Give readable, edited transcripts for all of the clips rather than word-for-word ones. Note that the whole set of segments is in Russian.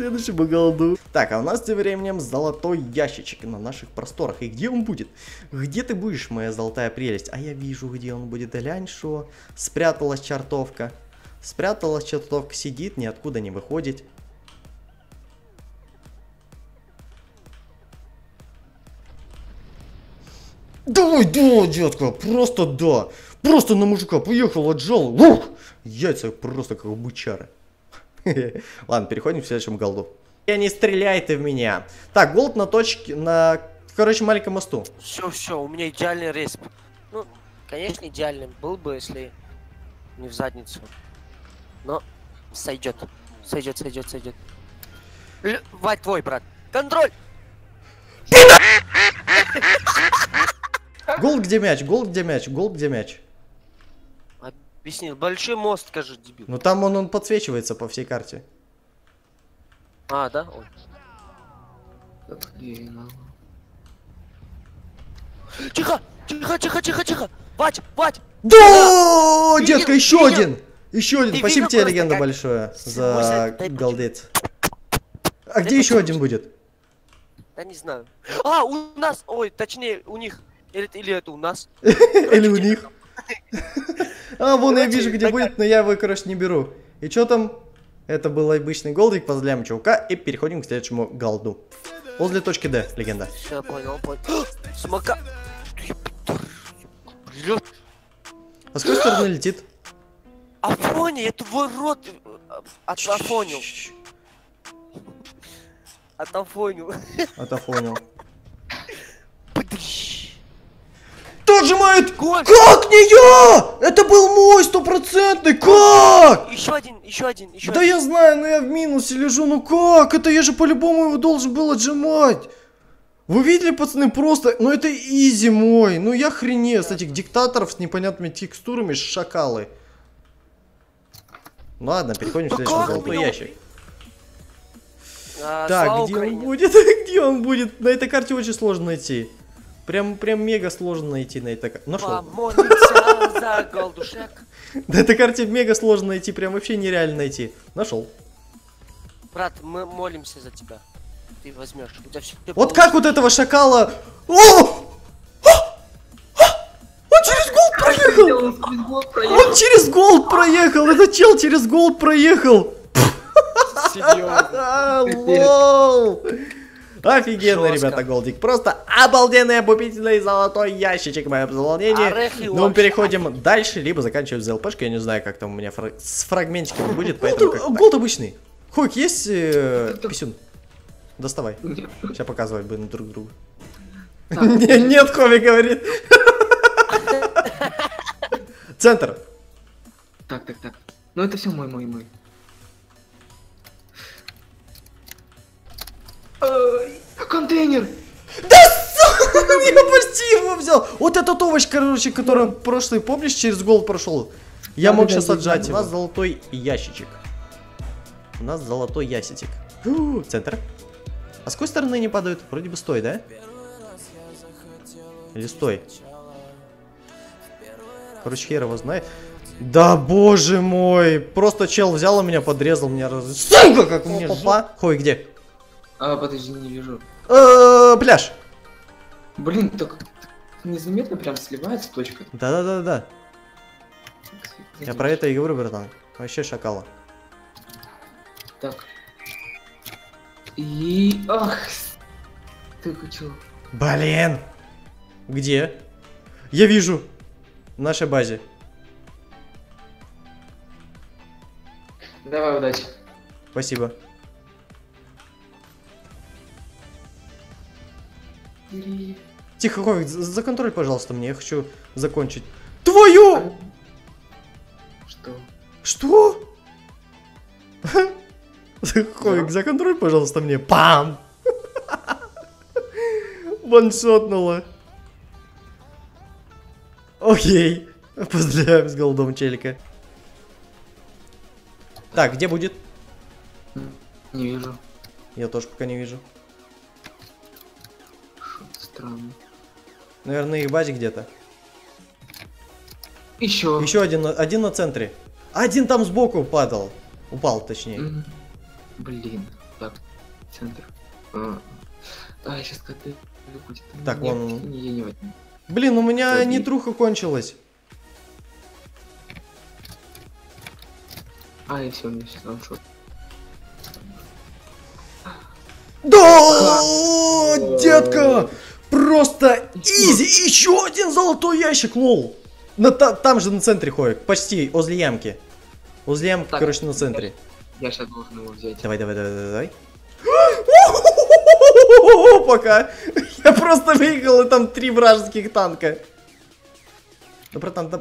следующему голду. Так, а у нас тем временем золотой ящичек на наших просторах. И где он будет? Где ты будешь, моя золотая прелесть? А я вижу, где он будет. Глянь, шо. Спряталась чертовка. Спряталась чертовка, сидит, ниоткуда не выходит. Давай, да, детка, просто да. Просто на мужика поехал, отжал. Ух! Яйца просто как у бычара. Ладно, переходим к следующему голду. Не стреляй ты в меня. Так, голд на точке, короче, маленьком мосту. Все, у меня идеальный респ. Ну, конечно, идеальным был бы, если не в задницу. Но сойдет. Сойдет. Вать твой, брат. Контроль! Голд где мяч, голд где мяч, голд где мяч. Объяснил. Большой мост, скажи, дебил. Ну там он подсвечивается по всей карте. А, да? Ой. Тихо! Вать! Да, Видел, детка, еще видел. один. Еще один. Ты Спасибо видел тебе, просто, легенда, как- большое за Муся, дай голдец. А Дай где еще почему? один будет? Да не знаю. А, у нас! Ой, точнее, у них. Или это у нас. Или у них? А, вон я Короче, вижу, где такая- будет, но я его, короче, не беру. И что там? Это был обычный голдик, поздравляем чувака и переходим к следующему голду. Возле точки Д, легенда. Все, понял. Смока. Блядь. А с какой стороны летит? Афоня, я твой рот отафонил. Отафонил. Отофонил. Отжимает! Гол! Как не я? Это был мой стопроцентный! Как? Еще один. Да я знаю, но я в минусе лежу, ну как? Это я же по-любому его должен был отжимать. Вы видели, пацаны, просто... Ну это изи мой. Ну я хренею с этих диктаторов с непонятными текстурами, шакалы. Ладно, переходим к следующему как золотой меня ящик. Слава Так, где Украине. он будет? Где он будет? На этой карте очень сложно найти. Прям мега сложно найти на этой карте. Нашел. Помолимся за голдушек. На этой карте мега сложно найти, прям вообще нереально найти. Нашел. Брат, мы молимся за тебя. Ты возьмешь. У тебя все Вот как вот этого шакала... О! Он через голд проехал! Он через голд проехал! Этот чел через голд проехал! Лол! Офигенно, Жестко. ребята, голдик. Просто обалденный, обупительный золотой ящичек в моем заполнении. Орехи Но мы вообще. переходим дальше, либо заканчиваем ЗЛПшкой. Я не знаю, как там у меня с фрагментиками будет, поэтому... Голд обычный. Хойк, есть писюн? Доставай. Сейчас показывать будем друг другу. Нет, Хови говорит. Центр. Так. Ну это все мой. Контейнер! Я почти его взял. Вот этот овощ, короче, который прошлый, помнишь, через голд прошел. Я мог сейчас отжать. У нас золотой ящичек. У нас золотой ящичек. Центр. А с какой стороны не падают? Вроде бы стой, да? Или стой? Короче, хер его знает. Да боже мой. Просто чел взял и меня подрезал. Меня Сука, как у меня жопа. Хой, где? Подожди, не вижу. Пляж. Блин, так незаметно прям сливается точка. Да. Я про это и говорю, братан. Вообще шакала. Так. И... Ах! Ты чё? Блин. Где? Я вижу. В нашей базе. Давай, удачи. Спасибо. Тихо, Ховик, за контроль, пожалуйста, мне. Я хочу закончить. Твою! Что? Что? Ховик, за контроль, пожалуйста, мне. Пам! Ваншотнула. Окей. Поздравляем с голдом, челика. Так, где будет? Не вижу. Я тоже пока не вижу. Что-то странно. Наверное, их в базе где-то. Еще. Еще один на центре. Один там сбоку падал. Упал, точнее. Блин. Так. Центр. Сейчас коты будет. Так, Нет, вон. я не возьму. Блин, у меня Забей. нитруха кончилась. И все, у меня сейчас ваншот. Да, детка! Просто изи! Еще один золотой ящик, лол! Там же на центре ходит, почти возле ямки. Возле ямки, Так, короче, на центре. Я сейчас должен его взять. Давай. Пока. Я просто выиграл, и там 3 вражеских танка. Да,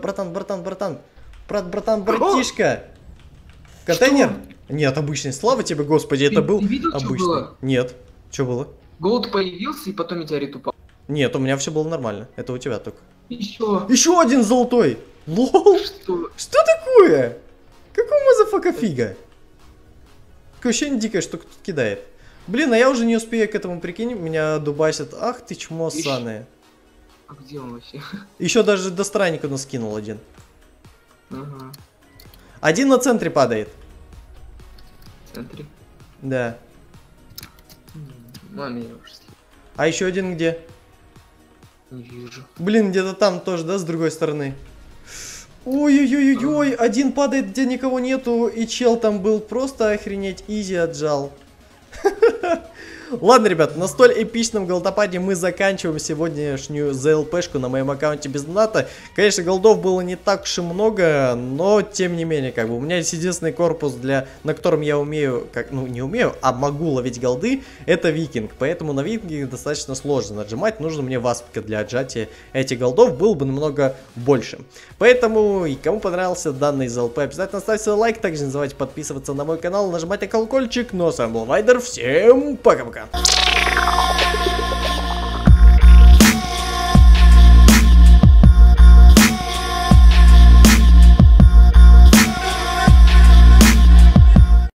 братан, братишка. Контейнер? Нет, обычный. Слава тебе, господи, это был Ты видел, что обычный. было? Нет. Что было? Голд появился, и потом метеорит упал. Нет, у меня все было нормально. Это у тебя только. Еще. Еще один золотой. Лол. Что? Что такое? Какого мазафака фига? Такое ощущение дикое, что кто-то кидает. Блин, а я уже не успею к этому, прикинь, меня дубасят. Ах ты чмо ссаное. А где он вообще? Еще даже до странника нас скинул один. Ага. Один на центре падает. В центре. Да. Маме я уже А еще один где? не вижу. Блин, где-то там тоже, да, с другой стороны. Ой-ой-ой-ой, один падает, где никого нету, и чел там был просто охренеть, изи отжал. Ладно, ребят, на столь эпичном голдопаде мы заканчиваем сегодняшнюю ЗЛПшку на моем аккаунте без доната. Конечно, голдов было не так уж и много, но тем не менее, как бы, у меня есть единственный корпус, на котором я умею, не умею, а могу ловить голды, это викинг. Поэтому на викинге достаточно сложно нажимать, нужно мне васпика для отжатия этих голдов, было бы намного больше. Поэтому, и кому понравился данный ЗЛП, обязательно ставьте лайк, также не забывайте подписываться на мой канал, нажимать на колокольчик. Ну а с вами был Вайдер, всем пока-пока.